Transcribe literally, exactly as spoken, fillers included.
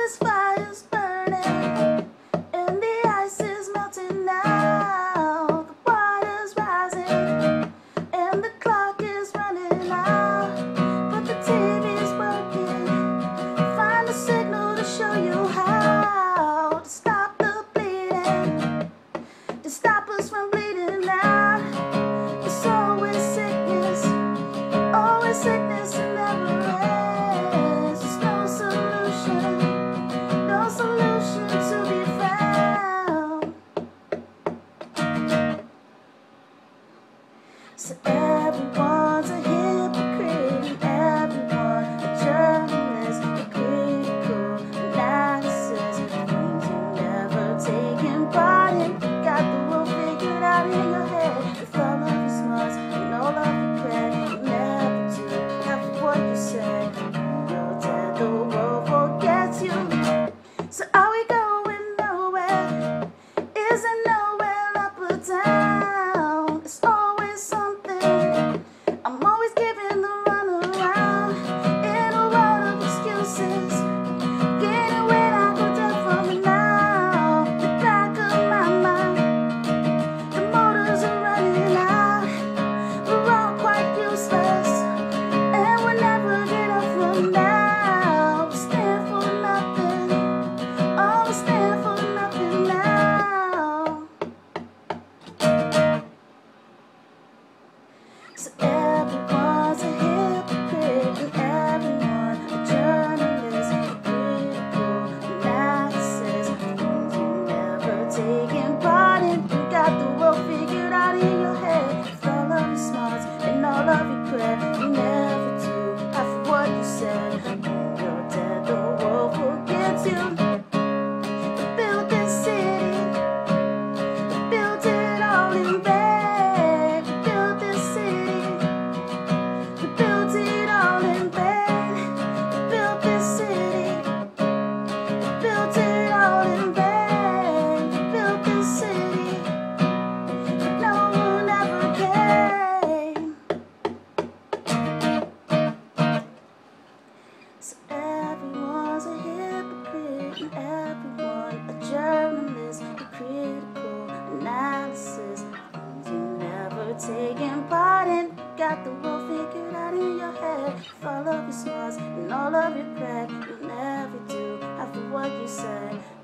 this fire's burning, and the ice is melting now. The water's rising, and the clock is running out. But the T V's working. Find a signal to show you how to stop the bleeding, to stop us from bleeding out. There's always sickness, always sickness and never ends. There's no solution, no solution to be found. So everyone's a hypocrite, and everyone a journalist, a critical analysis, things you never taken part in. You got the world figured out in your head, with all of your smarts and all of your cred. You never do half of what you said. You're dead, the world forgets you. So are we going nowhere? Is it nowhere up or down? It's always something. I'm always giving the runaround in a world of excuses. Getting when I go dead from it now. The back of my mind, the motors are running out. We're all quite useless, and we'll never get up from now. We stand for nothing. Oh, we stand for nothing now. So everyone's a hypocrite, and everyone a journalist, a critical analysis, things you never taken part in. You got the world figured out in your head, with all of your smarts and all of your cred. You never do half of what you said. When you're dead, the world forgets you. We built this city, we built it all in bed. We built this city, we built it all in bed. We built this city, we built it all in bed. We built this city, but no one ever came. So everyone's a hypocrite, and everyone a journalist, a critical analysis, things you never taken part in. Got the world figured out in your head, with all of your smarts and all of your cred. You'll never do half of what you said.